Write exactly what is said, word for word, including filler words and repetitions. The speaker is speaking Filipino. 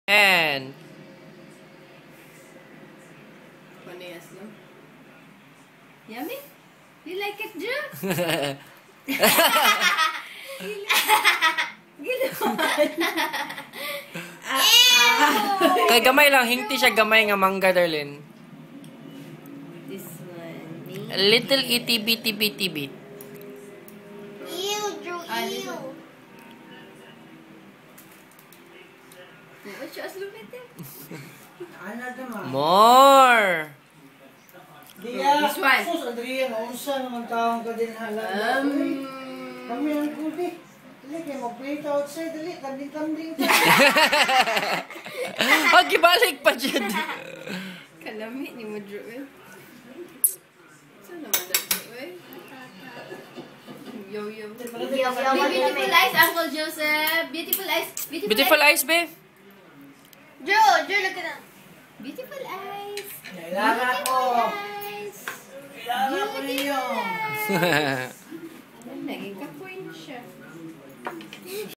And Panayas, no? Yummy? You like it, Drew? kay gamay lang, hingti siya gamay nga mangga, darling. This one. A little itty bitty bitty bit. Ew, Drew, Ah, this ew. one. What you look at it? More. Diya, This one. sus, Adrian, unsa naman taong ka din halala. Um, Kami ang kubi. Dali kayo, mag-play ka outside, dali, kambing-kambing ka. Oh, gibalik pa dyan. kalami ni mo, Drew, eh. Saan naman na, Drew, eh? Yo-yo. Beautiful eyes, Uncle Joseph. Beautiful eyes. Beautiful, Beautiful eyes. eyes, be. Drew, Drew, look at that. Beautiful eyes. Kailangan ko. Eyes. Kailangan ko ninyo. Eyes.